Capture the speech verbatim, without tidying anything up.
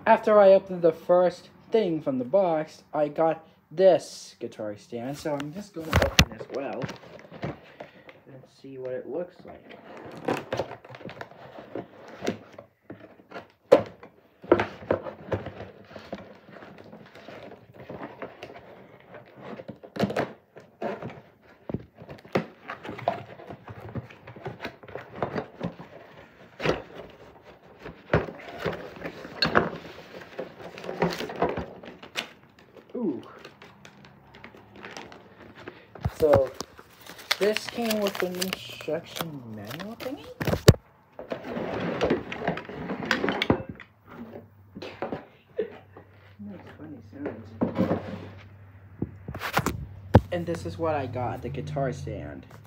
after I opened the first thing from the box, I got this guitar stand. So I'm just going to open this well and see what it looks like. Ooh. So, this came with an instruction manual thingy? Makes funny sounds. And this is what I got, the guitar stand.